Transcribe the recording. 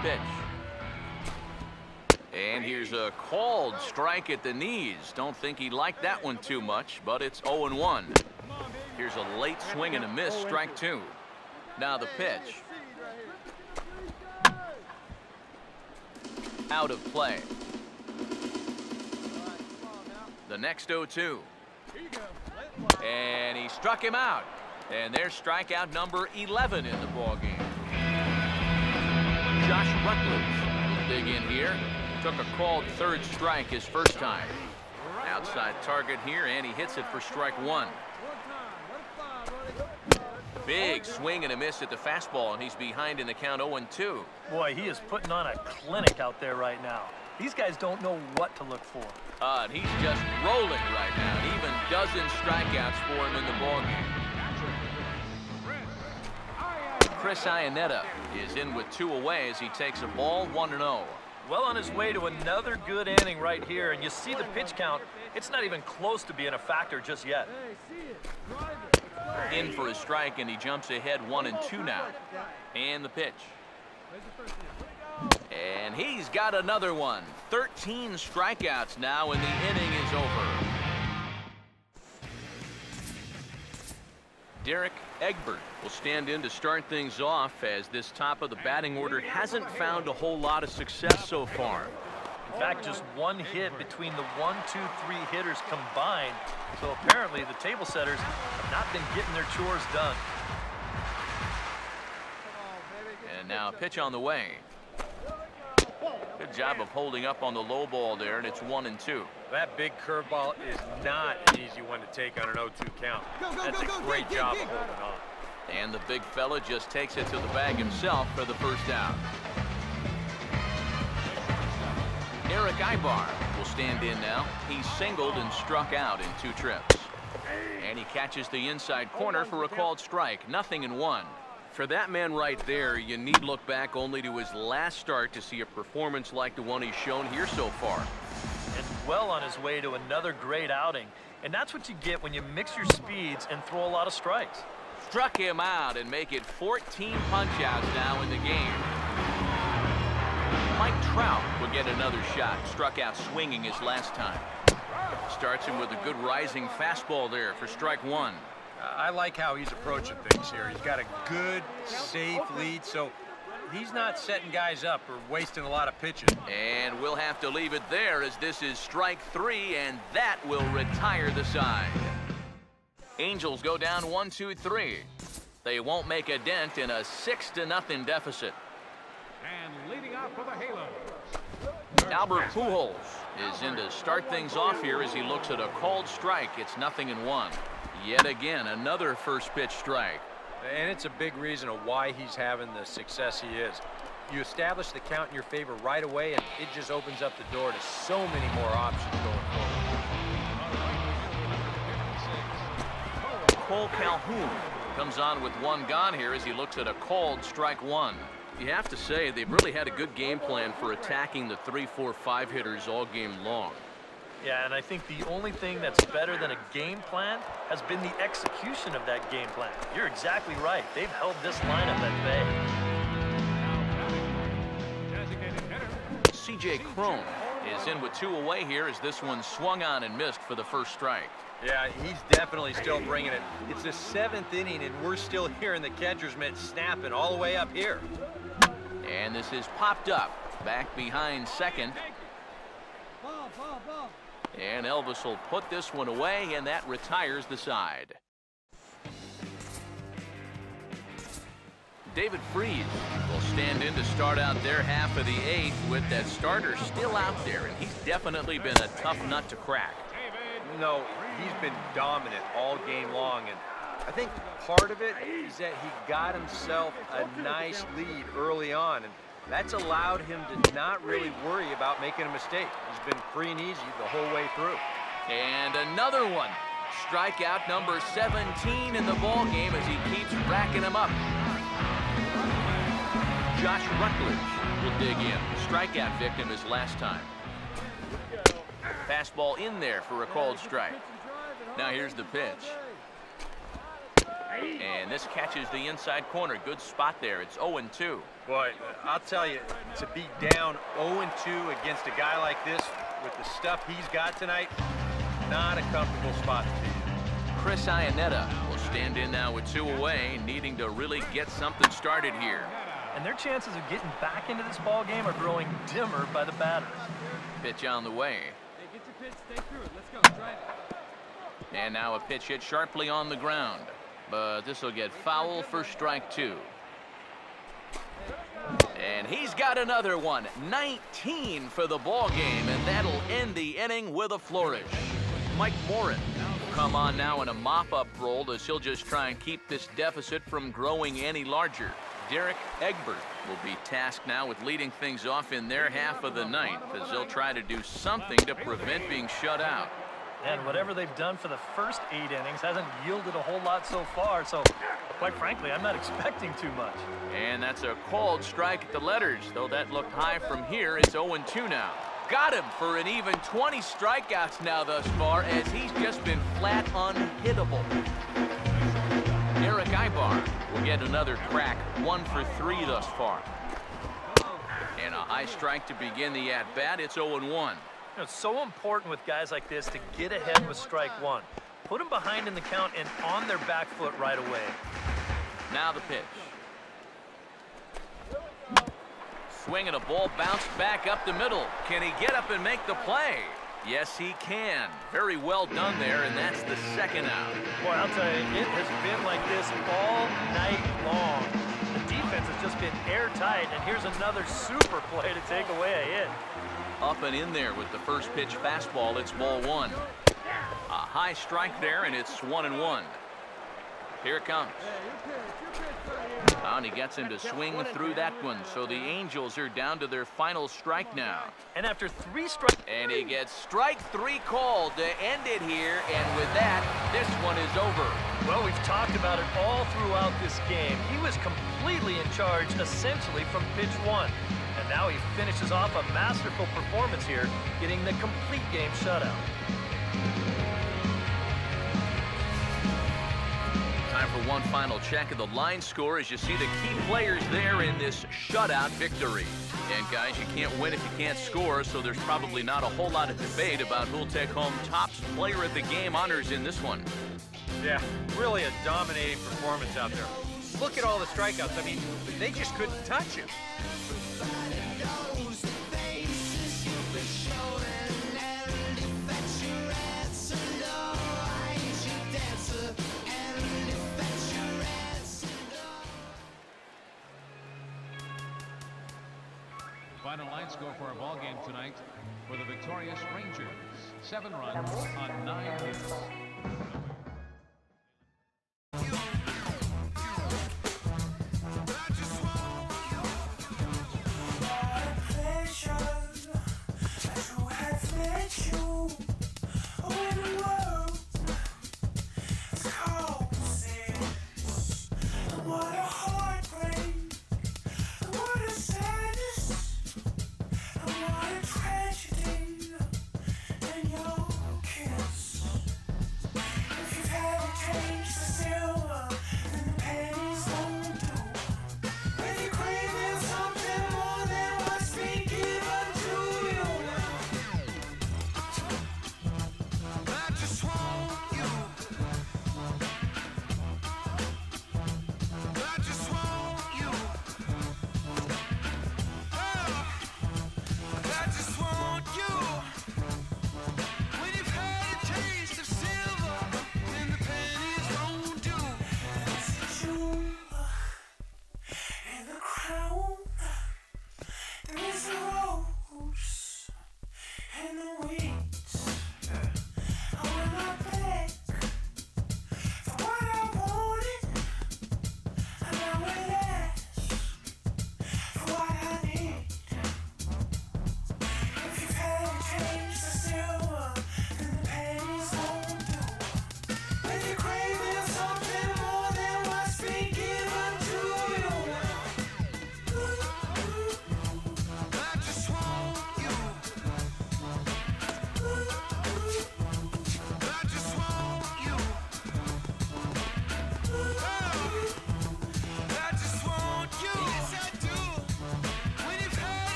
pitch. And here's a called strike at the knees. Don't think he liked that one too much, but it's 0-1. Here's a late swing and a miss, strike two. Now the pitch. Out of play. The next 0-2. And he struck him out. And there's strikeout number 11 in the ballgame. Josh Rutledge will dig in here. Took a called third strike his first time. Outside target here, and he hits it for strike one. Big swing and a miss at the fastball, and he's behind in the count 0-2. Boy, he is putting on a clinic out there right now. These guys don't know what to look for. And he's just rolling right now. Even dozen strikeouts for him in the ballgame. Chris Iannetta is in with 2 away as he takes a ball, 1-0. Well on his way to another good inning right here, and you see the pitch count. It's not even close to being a factor just yet. In for a strike, and he jumps ahead 1-2 now. And the pitch. And he's got another one. 13 strikeouts now, and the inning is over. Derek Egbert will stand in to start things off, as this top of the batting order hasn't found a whole lot of success so far. In fact, just one hit between the 1, 2, 3 hitters combined. So apparently the table setters have not been getting their chores done. And now a pitch on the way. Good job of holding up on the low ball there, and it's 1-2. That big curveball is not an easy one to take on an 0-2 count. That's a great job of holding on. And the big fella just takes it to the bag himself for the first out. Eric Ibar will stand in now. He's singled and struck out in 2 trips. And he catches the inside corner for a called strike. 0-1. For that man right there, you need look back only to his last start to see a performance like the one he's shown here so far. And well on his way to another great outing. And that's what you get when you mix your speeds and throw a lot of strikes. Struck him out and make it 14 punch-outs now in the game. Mike Trout will get another shot. Struck out swinging his last time. Starts him with a good rising fastball there for strike one. I like how he's approaching things here. He's got a good, safe lead, so he's not setting guys up or wasting a lot of pitches. And we'll have to leave it there, as this is strike 3, and that will retire the side. Angels go down 1-2-3. They won't make a dent in a 6-0 deficit. And leading off for the Halo, Albert Pujols is in to start things off here as he looks at a called strike. It's 0-1. Yet again, another first pitch strike. And it's a big reason of why he's having the success he is. You establish the count in your favor right away, and it just opens up the door to so many more options going forward. Cole Calhoun comes on with 1 gone here as he looks at a called strike 1. You have to say they've really had a good game plan for attacking the 3, 4, 5 hitters all game long. Yeah, and I think the only thing that's better than a game plan has been the execution of that game plan. You're exactly right. They've held this lineup at bay. C.J. Cron is in with 2 away here as this one swung on and missed for the first strike. Yeah, he's definitely still bringing it. It's the 7th inning, and we're still hearing the catcher's mitt snapping all the way up here. And this is popped up back behind second. And Elvis will put this one away, and that retires the side. David Freese will stand in to start out their half of the 8th with that starter still out there, and he's definitely been a tough nut to crack. No, he's been dominant all game long, and I think part of it is that he got himself a nice lead early on, and that's allowed him to not really worry about making a mistake. He's been free and easy the whole way through. And another one. Strikeout number 17 in the ball game as he keeps racking them up. Josh Rutledge will dig in. Strikeout victim his last time. Fastball in there for a called strike. Now here's the pitch. And this catches the inside corner. Good spot there. It's 0-2. Boy, I'll tell you, to be down 0-2 against a guy like this with the stuff he's got tonight, not a comfortable spot to be in. Chris Iannetta will stand in now with 2 away, needing to really get something started here. And their chances of getting back into this ball game are growing dimmer by the batters. Pitch on the way. Hey, get your pitch, stay through it. Let's go, try it. And now a pitch hit sharply on the ground. But this will get foul for strike 2. And he's got another one. 19 for the ball game, and that'll end the inning with a flourish. Mike Morin will come on now in a mop-up role as he'll just try and keep this deficit from growing any larger. Derek Egbert will be tasked now with leading things off in their half of the ninth as they'll try to do something to prevent being shut out. And whatever they've done for the first 8 innings hasn't yielded a whole lot so far, so quite frankly, I'm not expecting too much. And that's a called strike at the letters, though that looked high from here. It's 0-2 now. Got him for an even 20 strikeouts now thus far, as he's just been flat unhittable. Eric Ibar will get another crack, 1 for 3 thus far. And a high strike to begin the at-bat. It's 0-1. It's so important with guys like this to get ahead with strike 1. Put them behind in the count and on their back foot right away. Now the pitch. Swing and a ball bounced back up the middle. Can he get up and make the play? Yes, he can. Very well done there, and that's the second out. Boy, I'll tell you, it has been like this all night long. The defense has just been airtight, and here's another super play to take away a hit. Up and in there with the first pitch fastball. It's ball 1. A high strike there, and it's 1-1. Here it comes. And he gets him to swing through that one. So the Angels are down to their final strike now. And after 3 strikes... And he gets strike 3 called to end it here. And with that, this one is over. Well, we've talked about it all throughout this game. He was completely in charge, essentially, from pitch 1. And now he finishes off a masterful performance here, getting the complete game shutout. Time for one final check of the line score as you see the key players there in this shutout victory. And guys, you can't win if you can't score, so there's probably not a whole lot of debate about who'll take home top player of the game honors in this one. Yeah, really a dominating performance out there. Look at all the strikeouts. I mean, they just couldn't touch him. Final line score for our ball game tonight for the victorious Rangers. 7 runs on 9 hits.